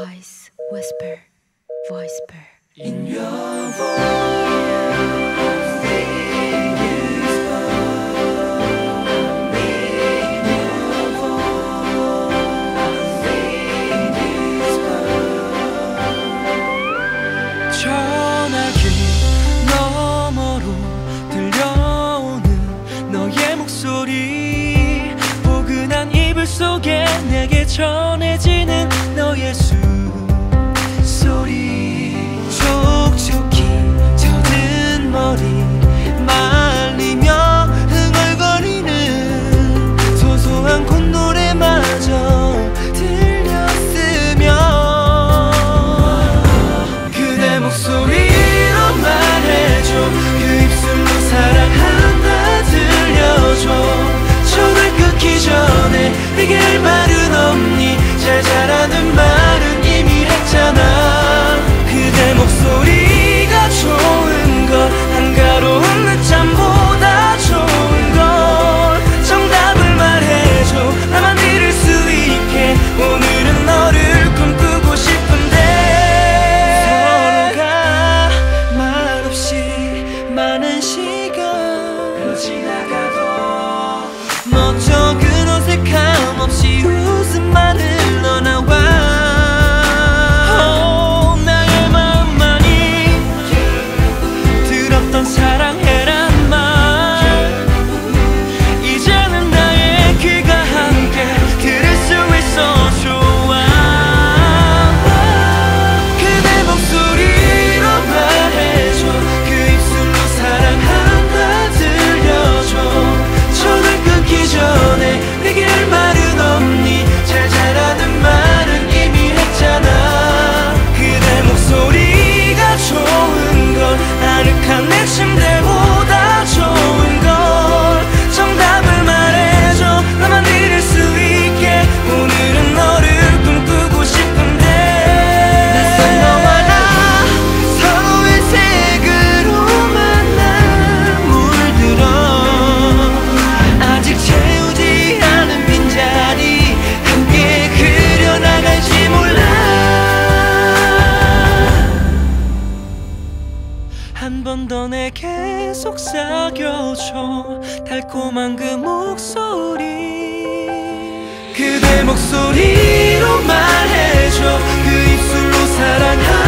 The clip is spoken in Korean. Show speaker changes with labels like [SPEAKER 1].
[SPEAKER 1] voice, whisper, VOISPER.
[SPEAKER 2] In your voice. 전화기 너머로 들려오는 너의 목소리, 포근한 이불 속에 내게 전해지는 너의 숨소리. 촉촉히 젖은 머리 말리며 흥얼거리는 소소한 콧노래마저 목소리로 말해줘. 그 입술로 사랑한다 들려줘. 전화 끊기 전에 내게 할 말은 없니? 잘 자라는 말은 이미 했잖아. 그대 목소리가 좋은 걸, 한가로운 늦잠보다 좋은 걸. 정답을 말해줘. 나만 들을 수 있게. 오늘은 너를 꿈꾸고 싶은데 많은 시간 지나가도 너 적은 어색함 없이 웃음만 흘러나와. 나의 마음만이 들었던 사랑해란 말, 이제는 나의 귀가 함께 들을 수 있어 좋아. 그대 목소리로 말해줘. 사랑한다 들려줘. 전화 끊기 전에 내게 할 말은 없니? 잘 자라는 말은 이미 했잖아. 그대 목소리가 좋은 걸, 아늑한 내 침대보다 좋은 걸. 정답을 말해줘. 나만 들을 수 있게. 오늘은 너를 꿈꾸고 싶은데 낯선 너와 나 서로의 색으로만 아직 채우지 않은 빈자리 함께 그려나갈지 몰라. 한 번 더 내게 속삭여줘. 달콤한 그 목소리. 그대 목소리로 말해줘. 그 입술로 사랑하